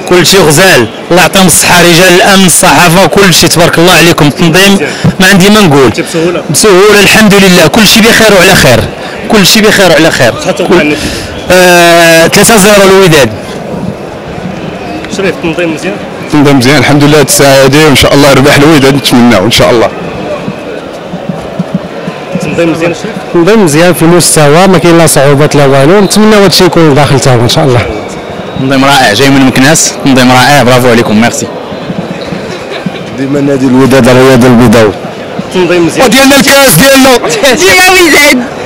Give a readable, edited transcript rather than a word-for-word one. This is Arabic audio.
كل شيء غزال، الله يعطيهم الصحه رجال الامن الصحافه كل شيء تبارك الله عليكم. التنظيم ما عندي ما نقول، بسهوله الحمد لله كل شيء بخير وعلى خير، كل شيء بخير وعلى خير. 3-0 الوداد. شريف التنظيم مزيان؟ التنظيم مزيان الحمد لله، التساعدي وان شاء الله يربح الوداد نتمناو ان شاء الله. التنظيم مزيان شريف؟ التنظيم مزيان في المستوى، ما كاين لا صعوبات لا والو، نتمنى هذا الشيء يكون داخل تاعو ان شاء الله. تنظيم رائع جاي من مكناس، تنظيم رائع برافو عليكم ميرسي. ديما نادي الوداد الرياضي البيضاوي. التنظيم مزيان وديالنا الكاس ديالنا ديما وداد.